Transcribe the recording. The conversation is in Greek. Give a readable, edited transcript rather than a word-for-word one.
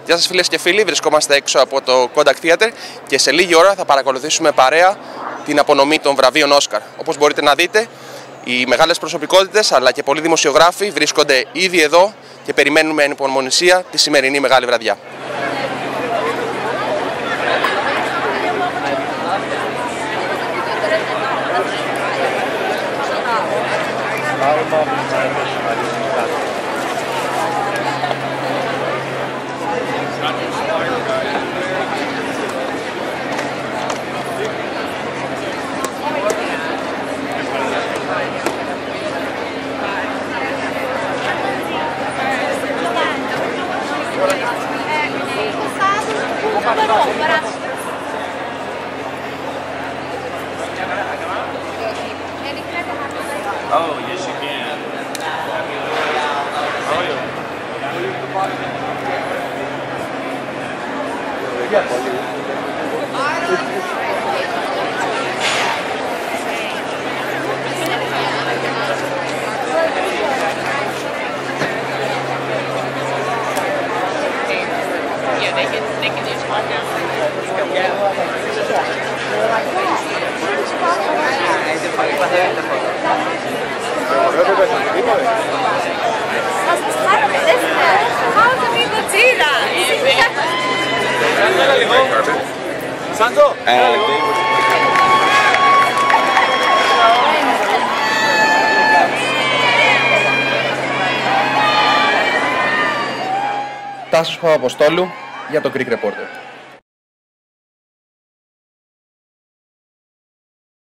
Γεια σας φίλες και φίλοι, βρισκόμαστε έξω από το Kodak Theater και σε λίγη ώρα θα παρακολουθήσουμε παρέα την απονομή των βραβείων Όσκαρ. Όπως μπορείτε να δείτε, οι μεγάλες προσωπικότητες αλλά και πολλοί δημοσιογράφοι βρίσκονται ήδη εδώ και περιμένουν με ανυπομονησία τη σημερινή μεγάλη βραδιά. Oh, yes you can. Oh, yeah, they can just walk down. Τάσος Παπαποστόλου για το Greek Reporter.